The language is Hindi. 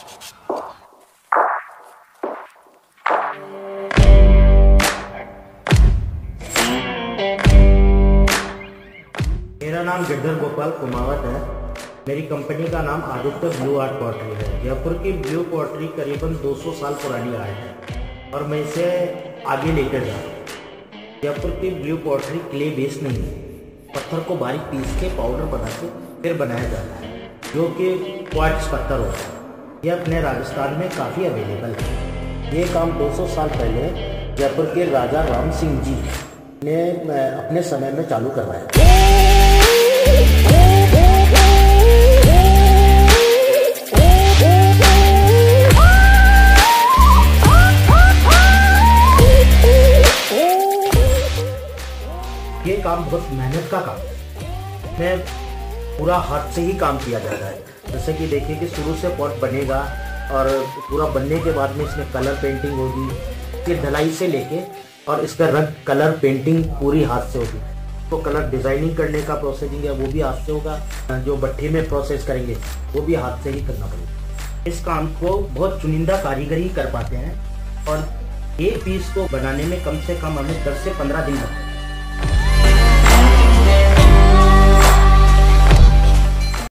मेरा नाम गिरधर गोपाल कुमावत है। मेरी कंपनी का नाम आदित्य ब्लू आर्ट पॉटरी है। जयपुर की ब्लू पॉटरी करीबन 200 साल पुरानी आर्ट है और मैं इसे आगे लेकर जा रहा हूँ। जयपुर की ब्लू पॉटरी क्ले बेस नहीं है, पत्थर को बारीक पीस के पाउडर बना के फिर बनाया जाता है, जो कि क्वार्ट्ज पत्थर होता है। यह अपने राजस्थान में काफ़ी अवेलेबल है। ये काम 200 साल पहले जयपुर के राजा राम सिंह जी ने अपने समय में चालू करवाया। ये काम बहुत मेहनत का काम है। मैं पूरा हाथ से ही काम किया जा रहा है। जैसे कि देखिए कि शुरू से पॉट बनेगा और पूरा बनने के बाद में इसमें कलर पेंटिंग होगी, फिर ढलाई से लेके और इसका रंग कलर पेंटिंग पूरी हाथ से होगी। तो कलर डिजाइनिंग करने का प्रोसेसिंग है वो भी हाथ से होगा, जो भट्ठी में प्रोसेस करेंगे वो भी हाथ से ही करना पड़ेगा। इस काम को बहुत चुनिंदा कारीगर ही कर पाते हैं और एक पीस को बनाने में कम से कम हमें 10 से 15 दिन लगते हैं।